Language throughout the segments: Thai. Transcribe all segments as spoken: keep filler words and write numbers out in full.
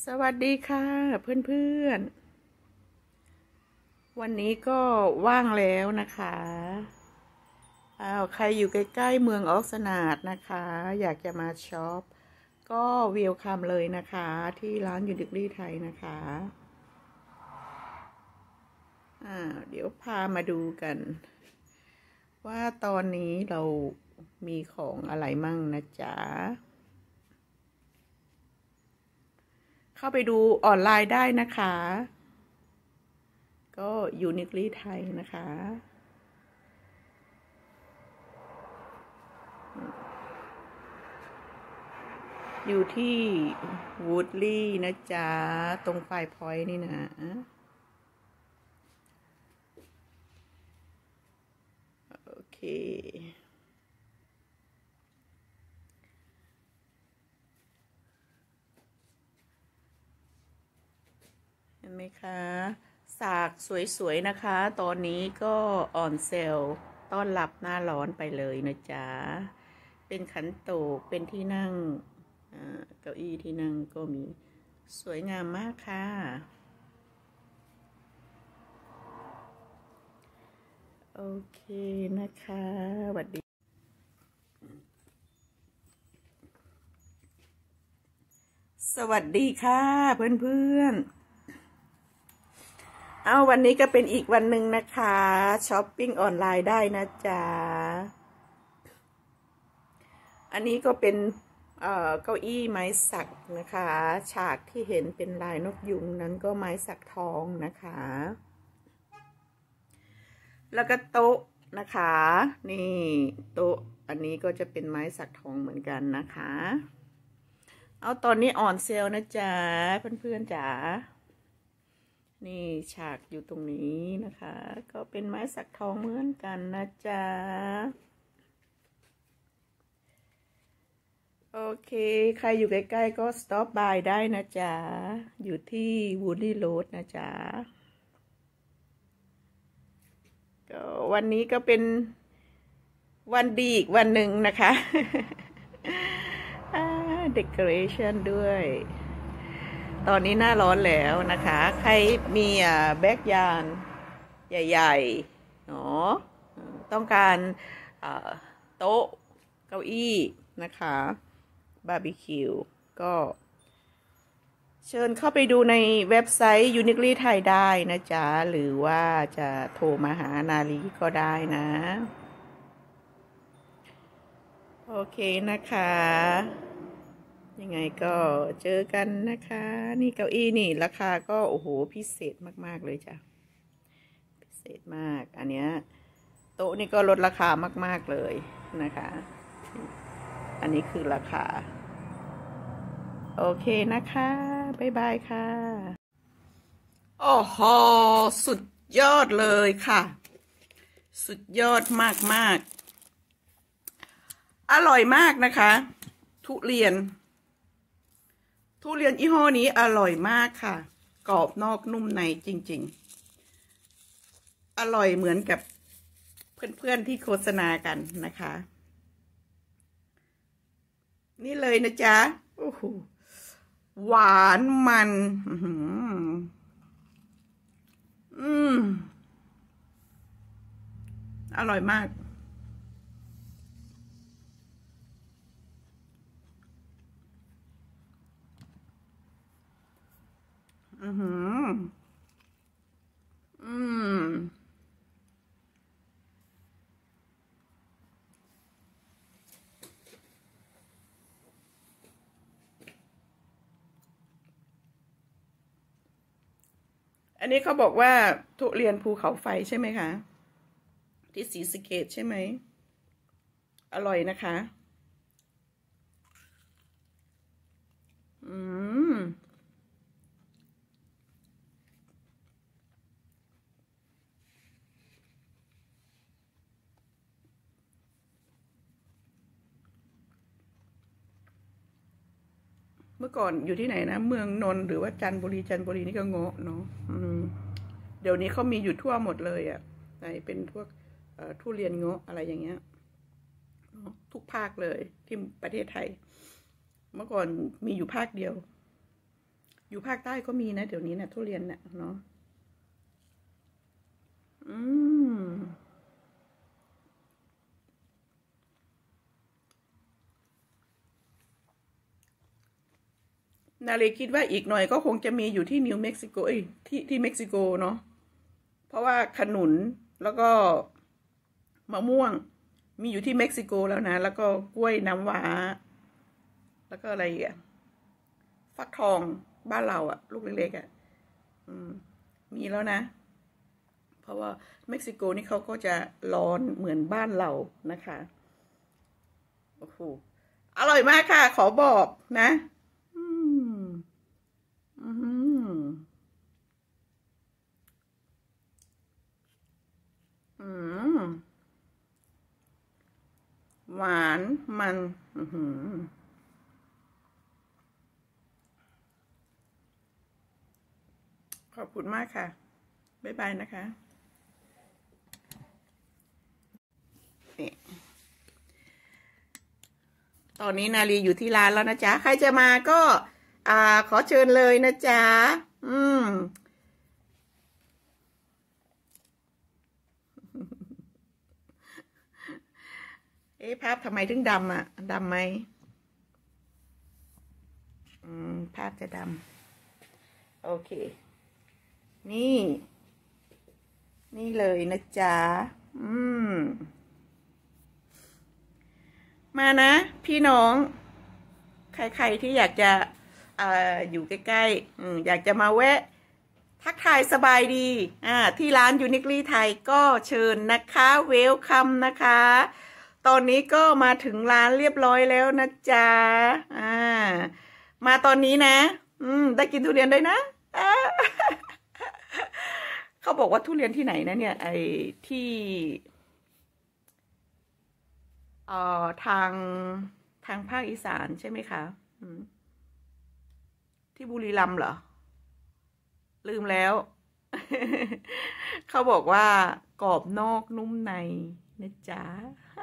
สวัสดีค่ะเพื่อนๆวันนี้ก็ว่างแล้วนะคะอ้าวใครอยู่ใกล้ๆเมืองออกสนาดนะคะอยากจะมาช็อปก็เวลคัมเลยนะคะที่ร้านยูนิคลี่ไทยนะคะอ่าเดี๋ยวพามาดูกัน ว่าตอนนี้เรามีของอะไรมั่งนะจ๊ะเข้าไปดูออนไลน์ได้นะคะก็ยูนิคลี่ไทยนะคะอยู่ที่วูดลี่นะจ๊ะตรงไฟพอยต์นี่นะโอเคเห็นไหมคะสากสวยๆนะคะตอนนี้ก็ออนเซลต้อนรับหน้าร้อนไปเลยนะจ๊ะเป็นขันโตกเป็นที่นั่งเก้าอี้ที่นั่งก็มีสวยงามมากค่ะโอเคนะคะสวัสดีสวัสดีค่ะเพื่อนๆเอาวันนี้ก็เป็นอีกวันหนึ่งนะคะช้อปปิ้งออนไลน์ได้นะจ๊ะอันนี้ก็เป็นเอ่อเก้าอี้ไม้สักนะคะฉากที่เห็นเป็นลายนกยุงนั้นก็ไม้สักทองนะคะแล้วก็โต๊ะนะคะนี่โต๊ะอันนี้ก็จะเป็นไม้สักทองเหมือนกันนะคะเอาตอนนี้ออนเซลนะจ๊ะเพื่อนๆจ๋านี่ฉากอยู่ตรงนี้นะคะก็เป็นไม้สักทองเหมือนกันนะจ๊ะโอเคใครอยู่ใกล้ๆก็สต็อปบายได้นะจ๊ะอยู่ที่วูดลี่โรดนะจ๊ะก็วันนี้ก็เป็นวันดีอีกวันหนึ่งนะคะเดคอเรชันด้วยตอนนี้หน้าร้อนแล้วนะคะใครมีอ่าแบ็กยานใหญ่ๆเนาะต้องการโต๊ะเก้าอี้นะคะบาร์บีคิวก็เชิญเข้าไปดูในเว็บไซต์ Uniquely Thai ได้นะจ๊ะหรือว่าจะโทรมาหานาลีก็ได้นะโอเคนะคะยังไงก็เจอกันนะคะนี่เก้าอี้นี่ราคาก็โอ้โหพิเศษมากๆเลยจ้ะพิเศษมากอันเนี้ยโต๊ะนี่ก็ลดราคามากๆเลยนะคะอันนี้คือราคาโอเคนะคะบ๊ายบายค่ะโอ้โหสุดยอดเลยค่ะสุดยอดมากๆอร่อยมากนะคะทุเรียนทุเรียนยี่ห้อนี้อร่อยมากค่ะกรอบนอกนุ่มในจริงๆอร่อยเหมือนกับเพื่อนๆที่โฆษณากันนะคะนี่เลยนะจ๊ะโอ้โหหวานมันอืมอร่อยมากอือหืออืมอันนี้เขาบอกว่าทุเรียนภูเขาไฟใช่ไหมคะที่ศรีสะเกษใช่ไหมอร่อยนะคะอืมเมื่อก่อนอยู่ที่ไหนนะเมืองนนท์หรือว่าจันทบุรีจันทบุรีนี่ก็เงาะเนาะเดี๋ยวนี้เขามีอยู่ทั่วหมดเลยอ่ะในเป็นพวกทุเรียนเงาะอะไรอย่างเงี้ยทุกภาคเลยที่ประเทศไทยเมื่อก่อนมีอยู่ภาคเดียวอยู่ภาคใต้ก็มีนะเดี๋ยวนี้นะทุเรียนเนะเนาะอืมนาเลคิดว่าอีกหน่อยก็คงจะมีอยู่ที่นิวเม็กซิโกเอ้ยที่ที่เม็กซิโกเนาะเพราะว่าขนุนแล้วก็มะม่วงมีอยู่ที่เม็กซิโกแล้วนะแล้วก็กล้วยน้ำว้าแล้วก็อะไรอ่ะฟักทองบ้านเราอ่ะลูกเล็กๆอ่ะอืมมีแล้วนะเพราะว่าเม็กซิโกนี่เขาก็จะร้อนเหมือนบ้านเรานะคะโอ้โหอร่อยมากค่ะขอบอกนะอืมอืมอืมหวานมันอืมขอบคุณมากค่ะบ๊ายบายนะคะตอนนี้นาลีอยู่ที่ร้านแล้วนะจ๊ะใครจะมาก็อ่าขอเชิญเลยนะจ๊ะอืมเอ๊ะภาพทำไมถึงดำอ่ะดำไหมอืมภาพจะดำโอเคนี่นี่เลยนะจ๊ะอืมมานะพี่น้องใครๆที่อยากจะออยู่ใกล้ๆออยากจะมาแวะทักทายสบายดีอ่าที่ร้านยูนิคลีไทยก็เชิญนะคะเวลคัมนะคะตอนนี้ก็มาถึงร้านเรียบร้อยแล้วนะจ๊ะอ่ามาตอนนี้นะอืมได้กินทุเรียนด้วยนะเขาบอกว่าทุเรียนที่ไหนนะเนี่ยไอ้ที่เอ่อทางทางภาคอีสานใช่ไหมคะที่บุรีรัมย์เหรอลืมแล้ว เขาบอกว่ากรอบนอกนุ่มในนะจ๊ะ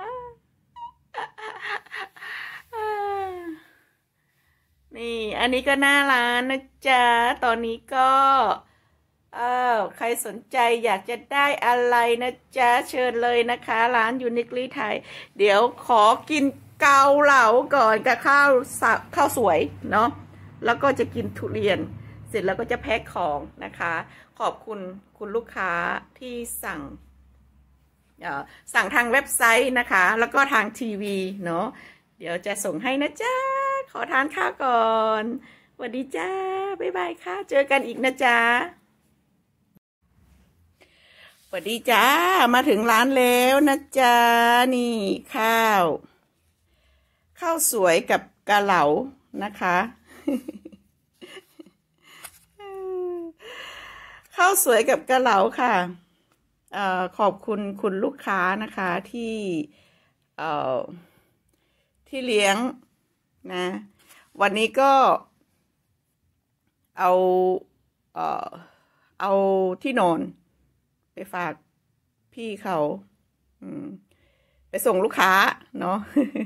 นี่อันนี้ก็หน้าร้านนะจ๊ะตอนนี้ก็อ้าวใครสนใจอยากจะได้อะไรนะจ๊ะเชิญเลยนะคะร้านยูนิคลีไทยเดี๋ยวขอกินเกาเหลาก่อนกับข้าวสับข้าวสวยเนาะแล้วก็จะกินทุเรียนเสร็จแล้วก็จะแพ็คของนะคะขอบคุณคุณลูกค้าที่สั่งสั่งทางเว็บไซต์นะคะแล้วก็ทางทีวีเนาะเดี๋ยวจะส่งให้นะจ๊ะขอทานข้าวก่อนสวัสดีจ้าบ๊ายบายค่ะเจอกันอีกนะจ๊ะสวัสดีจ้ามาถึงร้านแล้วนะจ๊ะนี่ข้าวข้าวสวยกับกะเหลานะคะข้าวสวยกับกะเหลาค่ะเอ่อขอบคุณคุณลูกค้านะคะที่เอ่อที่เลี้ยงนะวันนี้ก็เอาเอ่อเอาที่นอนไปฝากพี่เขาอืมไปส่งลูกค้าเนาะ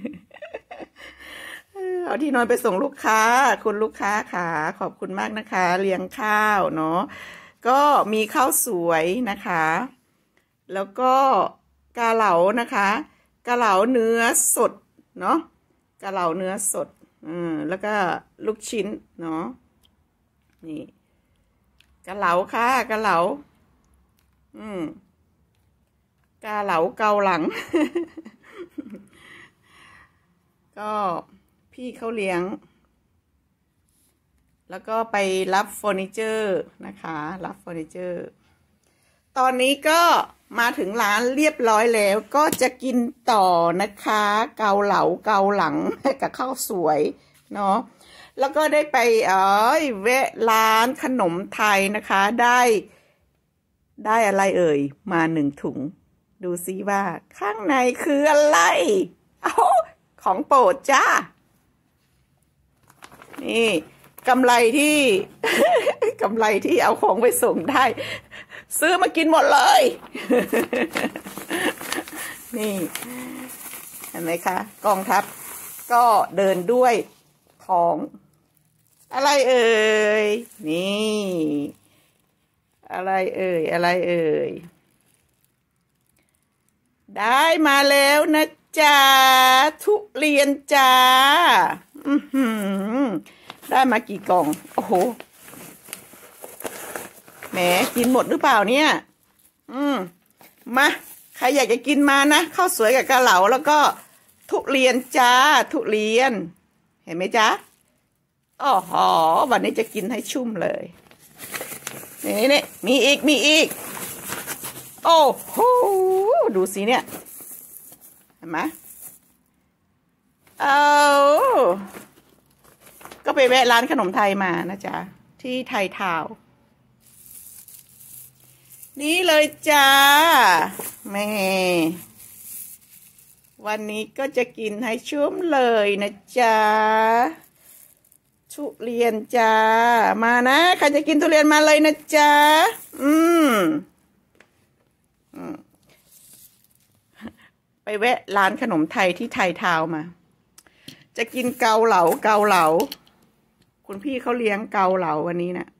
เอาที่นอนไปส่งลูกค้าคุณลูกค้าค่ะขอบคุณมากนะคะเลี้ยงข้าวเนาะก็มีข้าวสวยนะคะแล้วก็กาเหลานะคะกาเหลาเนื้อสดเนาะกาเหลาเนื้อสดอืมแล้วก็ลูกชิ้นเนาะนี่กาเหลาค่ะกาเหลาอืมกาเหลาเกาหลัง ก็พี่เขาเลี้ยงแล้วก็ไปรับเฟอร์นิเจอร์นะคะรับเฟอร์นิเจอร์ตอนนี้ก็มาถึงร้านเรียบร้อยแล้วก็จะกินต่อนะคะเกาเหลาเกาหลังกับข้าวสวยเนาะแล้วก็ได้ไปเอ้ยแวะร้านขนมไทยนะคะได้ได้อะไรเอ่ยมาหนึ่งถุงดูซิว่าข้างในคืออะไรเอ้าของโปรดจ้านี่กำไรที่ กำไรที่เอาของไปส่งได้ซื้อมากินหมดเลย นี่เห็นไหมคะกองทัพก็เดินด้วยท้องอะไรเอ่ยนี่อะไรเอ่ยอะไรเอ่ยได้มาแล้วนะจ๊ะทุเรียนจ้าอือหือได้มากี่กล่องโอ้โหแหมกินหมดหรือเปล่าเนี่ยอืมมาใครอยากจะกินมานะข้าวสวยกับกะเหลาแล้วก็ทุเรียนจ้าทุเรียนเห็นไหมจ๊ะอ๋อหอวันนี้จะกินให้ชุ่มเลยนี่นี่มีอีกมีอีกโอ้โหดูสิเนี่ยเห็นไหมเอาก็ไปแวะร้านขนมไทยมานะจ๊ะที่ไทยทาวน์นี่เลยจ้าแม่วันนี้ก็จะกินให้ชุ่มเลยนะจ๊ะทุเรียนจ้ามานะใครจะกินทุเรียนมาเลยนะจ๊ะอืมไปแวะร้านขนมไทยที่ไทยทาวน์มาจะกินเกาเหลาเกาเหลาคุณพี่เขาเลี้ยงเกาเหลาวันนี้นะ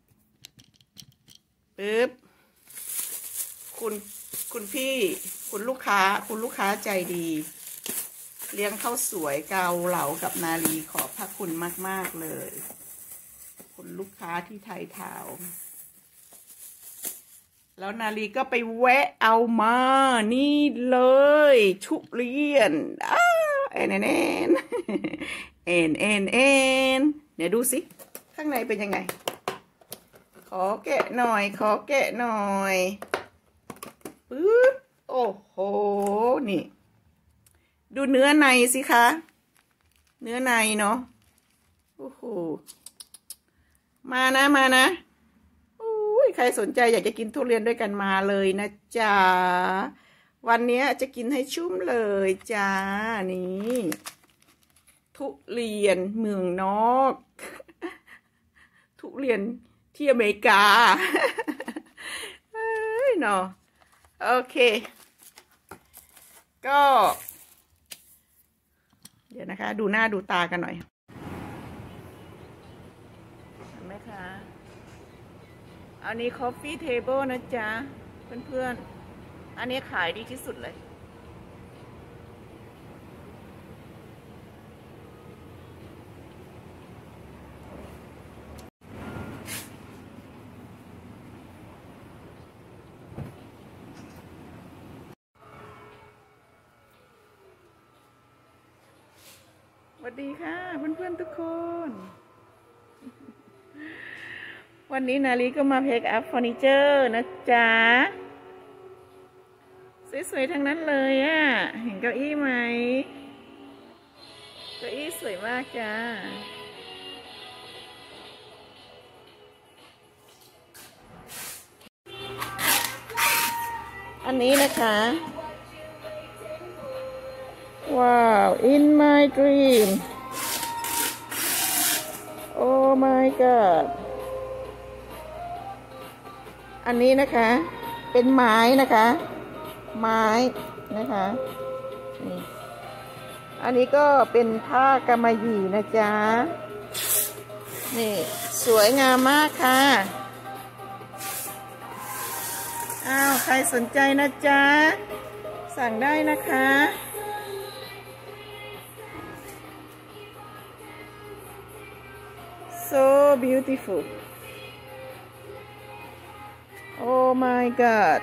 ปึ๊บคุณคุณพี่คุณลูกค้าคุณลูกค้าใจดีเลี้ยงข้าวสวยเกาเหลากับนาลีขอบพระคุณมากๆเลยคุณลูกค้าที่ไทยทาวน์แล้วนาลีก็ไปแวะเอามานี่เลยทุเรียนอ้าเอ็นเอ็นเอ็นเอ็นเอ็นเอ็นเนี่ยดูสิข้างในเป็นยังไงขอแกะหน่อยขอแกะหน่อยปึ๊บโอ้โหนี่ดูเนื้อในสิคะเนื้อในเนาะโอ้โหมานะมานะอุ้ยใครสนใจอยากจะกินทุเรียนด้วยกันมาเลยนะจ๊ะวันนี้จะกินให้ชุ่มเลยจ้านี่ทุเรียนเมืองนอกทุเรียนที่อเมริกาเฮ้ยเนาะโอเคก็เดี๋ยวนะคะดูหน้าดูตากันหน่อยเห็นไหมคะอันนี้ coffee table นะจ๊ะเพื่อนๆอันนี้ขายดีที่สุดเลยสวัสดีค่ะเพื่อนๆทุกคนวันนี้นาลีก็มาเพกอัพเฟอร์นิเจอร์นะจ๊ะสวยๆทั้งนั้นเลยอ่ะเห็นเก้าอี้ไหมเก้าอี้สวยมากจ้าอันนี้นะคะว้าว in my dream oh my god อันนี้นะคะเป็นไม้นะคะไม้นะคะนี่อันนี้ก็เป็นผ้ากำมะหยี่นะจ๊ะนี่สวยงามมากค่ะอ้าวใครสนใจนะจ๊ะสั่งได้นะคะ so beautiful oh my god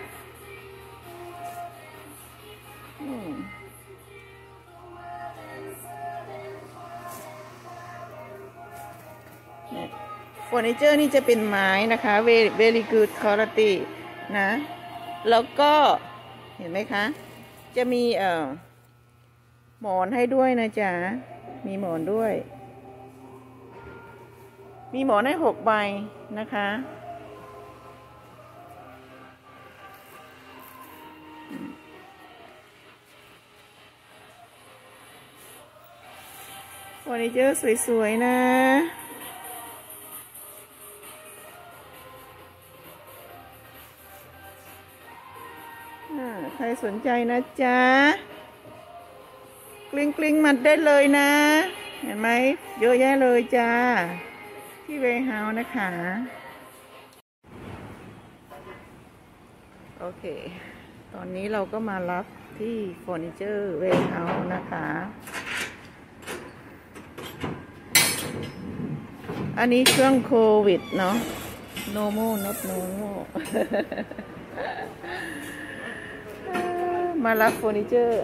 เฟอร์นิเจอร์นี่จะเป็นไม้นะคะ very very good quality นะแล้วก็เห็นไหมคะจะมีเอ่อหมอนให้ด้วยนะจ๊ะมีหมอนด้วยมีหมอนให้หกใบนะคะเฟอร์นิเจอร์สวยๆนะใครสนใจนะจ๊ะกลิ้งกลิ้งมาได้เลยนะเห็นไหมเยอะแยะเลยจ้าที่เวเฮาส์นะคะ โอเค ตอนนี้เราก็มารับที่เฟอร์นิเจอร์เวเฮาส์นะคะ อันนี้ช่วงโควิดเนาะ โนโมนบโนโม มารับเฟอร์นิเจอร์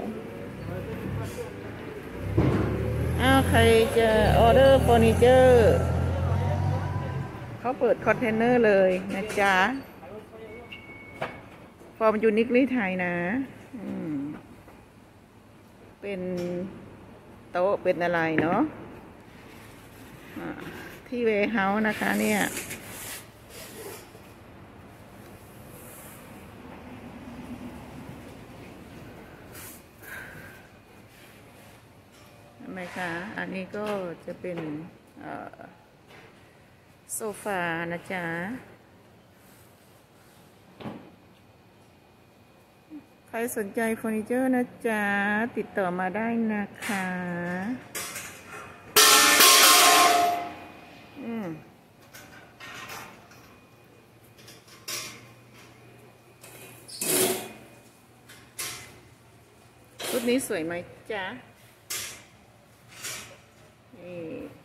อ้าวใครจะออเดอร์เฟอร์นิเจอร์เขาเปิดคอนเทนเนอร์เลยนะจ๊ะฟอร์มยูนิคลี่ไทยนะเป็นโต๊ะเป็นอะไรเนาะที่เวเฮาส์นะคะเนี่ยทำไมคะอันนี้ก็จะเป็นโซฟานะจ๊ะใครสนใจเฟอร์นิเจอร์นะจ๊ะติดต่อมาได้นะคะอืมชุดนี้สวยไหมจ๊ะนี่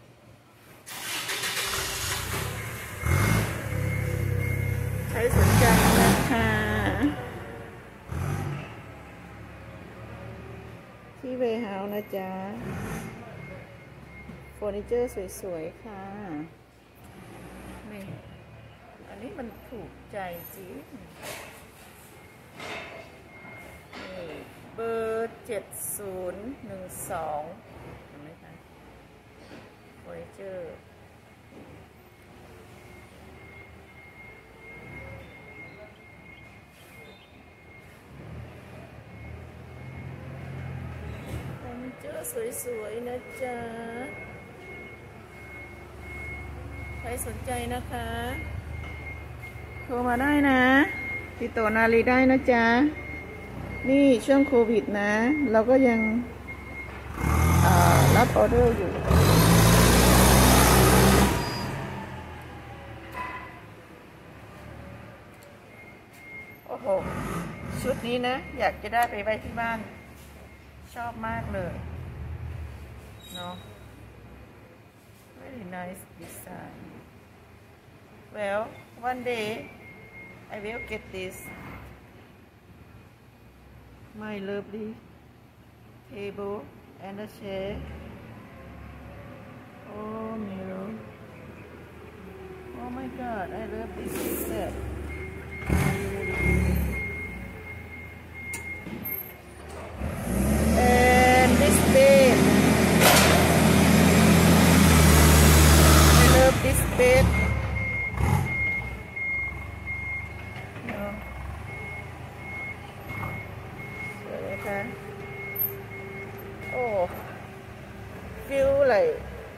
ใครสนใจนะคะที่เวเฮาส์นะจ๊ะเฟอร์นิเจอร์สวยๆค่ะนี่อันนี้มันถูกใจจริงนี่เบอร์เจ็ดศูนย์หนึ่งสองเห็นไหมคะเฟอร์นิเจอร์เจอสวยๆนะจ๊ะใครสนใจนะคะโทรมาได้นะติดต่อนาลีได้นะจ๊ะนี่ช่วงโควิดนะเราก็ยังรับออเดอร์อยู่โอ้โหชุดนี้นะอยากจะได้ไปไว้ที่บ้านชอบมากเลยเนาะ very nice design well one day I will get this my lovely table and a chair oh mirror oh my god I love this set and this bed I love this bed no. สวยไหมคะโอ้ feel like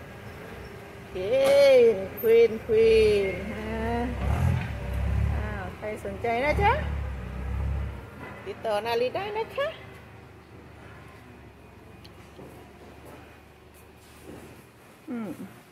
queen queen queen ฮะอ้าวใครสนใจนะจ๊ะติดต่อนาลีได้นะคะอืม